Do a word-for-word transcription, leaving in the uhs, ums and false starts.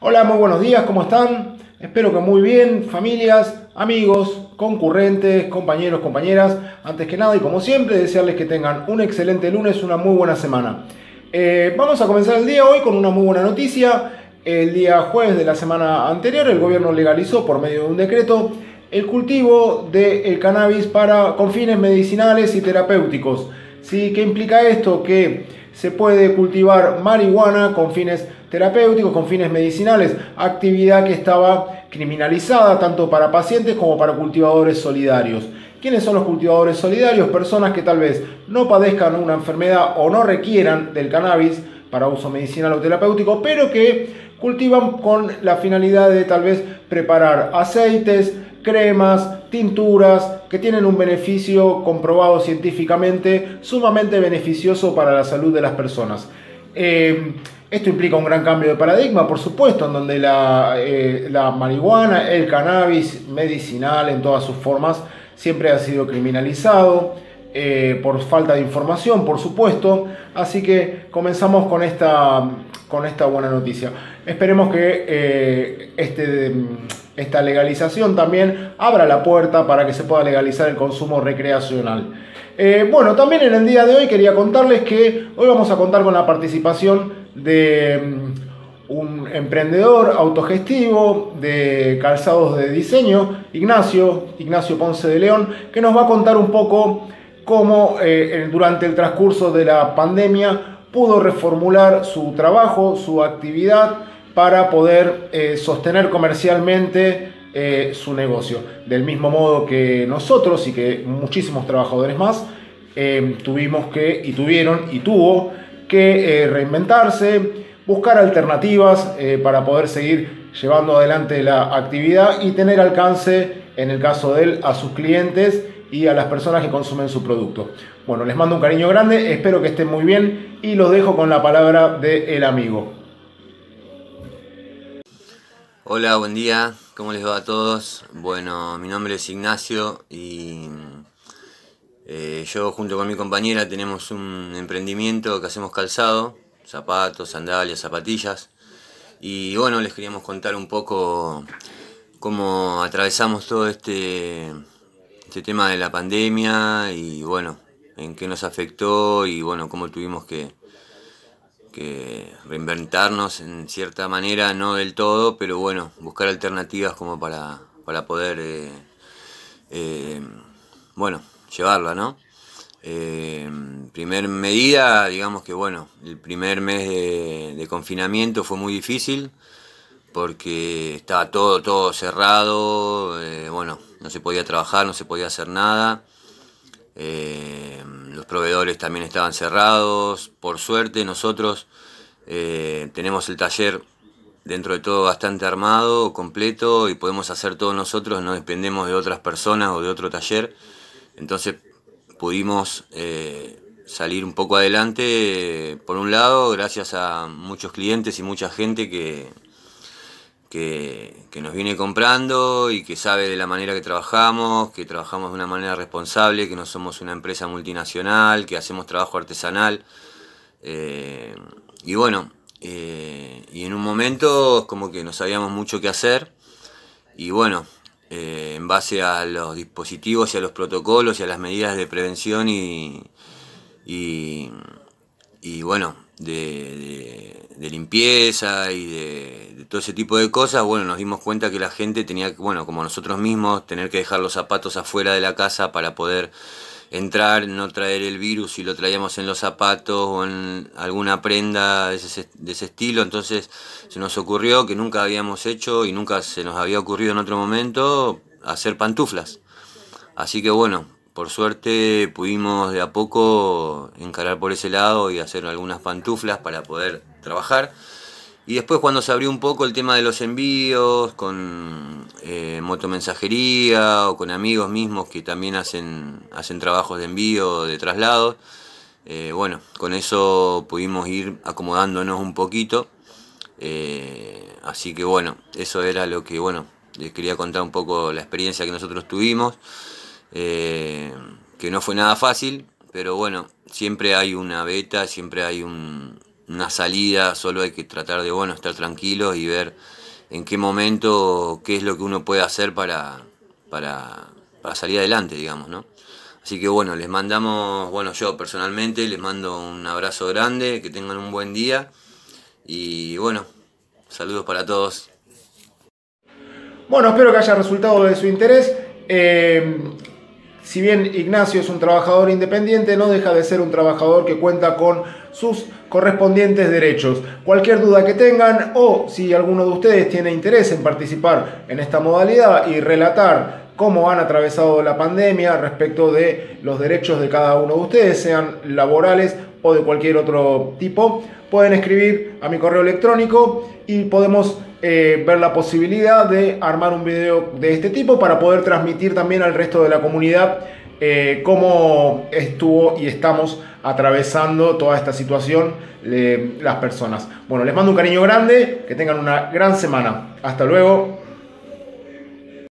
Hola, muy buenos días, ¿cómo están? Espero que muy bien, familias, amigos, concurrentes, compañeros, compañeras. Antes que nada y como siempre, desearles que tengan un excelente lunes, una muy buena semana. Eh, vamos a comenzar el día hoy con una muy buena noticia. El día jueves de la semana anterior, el gobierno legalizó por medio de un decreto el cultivo del cannabis para, con fines medicinales y terapéuticos. ¿Sí? ¿Qué implica esto? Que se puede cultivar marihuana con fines terapéuticos, con fines medicinales, actividad que estaba criminalizada tanto para pacientes como para cultivadores solidarios. ¿Quiénes son los cultivadores solidarios? Personas que tal vez no padezcan una enfermedad o no requieran del cannabis para uso medicinal o terapéutico, pero que cultivan con la finalidad de tal vez preparar aceites, cremas, tinturas que tienen un beneficio comprobado científicamente sumamente beneficioso para la salud de las personas. Eh, esto implica un gran cambio de paradigma, por supuesto, en donde la, eh, la marihuana, el cannabis medicinal en todas sus formas, siempre ha sido criminalizado eh, por falta de información, por supuesto. Así que comenzamos con esta, con esta buena noticia. Esperemos que eh, este, esta legalización también abra la puerta para que se pueda legalizar el consumo recreacional. Eh, bueno, también en el día de hoy quería contarles que hoy vamos a contar con la participación de um, un emprendedor autogestivo de calzados de diseño, Ignacio, Ignacio Ponce de León, que nos va a contar un poco cómo eh, durante el transcurso de la pandemia pudo reformular su trabajo, su actividad para poder eh, sostener comercialmente eh, su negocio. Del mismo modo que nosotros y que muchísimos trabajadores más eh, tuvimos que, y tuvieron, y tuvo que eh, reinventarse, buscar alternativas eh, para poder seguir llevando adelante la actividad y tener alcance, en el caso de él, a sus clientes y a las personas que consumen su producto. Bueno, les mando un cariño grande, espero que estén muy bien y los dejo con la palabra del amigo. Hola, buen día, ¿cómo les va a todos? Bueno, mi nombre es Ignacio y eh, yo junto con mi compañera tenemos un emprendimiento que hacemos calzado, zapatos, sandalias, zapatillas. Y bueno, les queríamos contar un poco cómo atravesamos todo este, este tema de la pandemia y bueno, en qué nos afectó y bueno, cómo tuvimos que que reinventarnos en cierta manera, no del todo, pero bueno, buscar alternativas como para, para poder, eh, eh, bueno, llevarla, ¿no? Eh, primer medida, digamos que bueno, el primer mes de, de confinamiento fue muy difícil porque estaba todo, todo cerrado, eh, bueno, no se podía trabajar, no se podía hacer nada. Eh, los proveedores también estaban cerrados. Por suerte nosotros eh, tenemos el taller dentro de todo bastante armado, completo, y podemos hacer todo nosotros, no dependemos de otras personas o de otro taller. Entonces pudimos eh, salir un poco adelante, eh, por un lado, gracias a muchos clientes y mucha gente que Que, que nos viene comprando y que sabe de la manera que trabajamos, que trabajamos de una manera responsable, que no somos una empresa multinacional, que hacemos trabajo artesanal. Eh, y bueno, eh, y en un momento como que no sabíamos mucho qué hacer y bueno, eh, en base a los dispositivos y a los protocolos y a las medidas de prevención y, y, y bueno, de, de, de limpieza y de, de todo ese tipo de cosas, bueno, nos dimos cuenta que la gente tenía que, bueno, como nosotros mismos, tener que dejar los zapatos afuera de la casa para poder entrar, no traer el virus si lo traíamos en los zapatos o en alguna prenda de ese, de ese estilo. Entonces se nos ocurrió, que nunca habíamos hecho y nunca se nos había ocurrido en otro momento, hacer pantuflas. Así que bueno, por suerte pudimos de a poco encarar por ese lado y hacer algunas pantuflas para poder trabajar. Y después cuando se abrió un poco el tema de los envíos, con eh, motomensajería o con amigos mismos que también hacen, hacen trabajos de envío, de traslado, eh, bueno, con eso pudimos ir acomodándonos un poquito. Eh, así que bueno, eso era lo que, bueno, les quería contar un poco la experiencia que nosotros tuvimos. Eh, que no fue nada fácil, pero bueno, siempre hay una beta, siempre hay un, una salida, solo hay que tratar de, bueno, estar tranquilos y ver en qué momento, qué es lo que uno puede hacer para, para, para salir adelante, digamos, ¿no? Así que bueno, les mandamos, bueno, yo personalmente les mando un abrazo grande, que tengan un buen día y bueno, saludos para todos. Bueno, espero que haya resultado de su interés. Eh, si bien Ignacio es un trabajador independiente, no deja de ser un trabajador que cuenta con sus correspondientes derechos. Cualquier duda que tengan o si alguno de ustedes tiene interés en participar en esta modalidad y relatar cómo han atravesado la pandemia respecto de los derechos de cada uno de ustedes, sean laborales o de cualquier otro tipo, pueden escribir a mi correo electrónico y podemos eh, ver la posibilidad de armar un video de este tipo para poder transmitir también al resto de la comunidad eh, cómo estuvo y estamos atravesando toda esta situación eh, las personas. Bueno, les mando un cariño grande, que tengan una gran semana. Hasta luego.